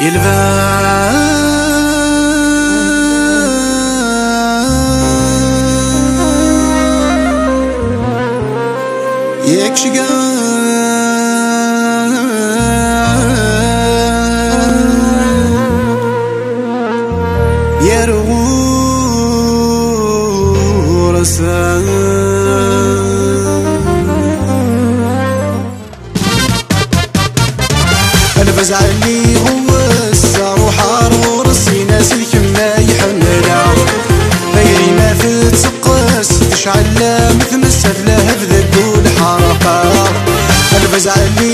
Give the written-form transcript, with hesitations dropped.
ياك شقا يروغ رسان انا بزعل لي هو الصاروح راسي ناس الكما يحملها غيري ما تتسقس تشعل مثل السفله بذك والحرقه انا بزعل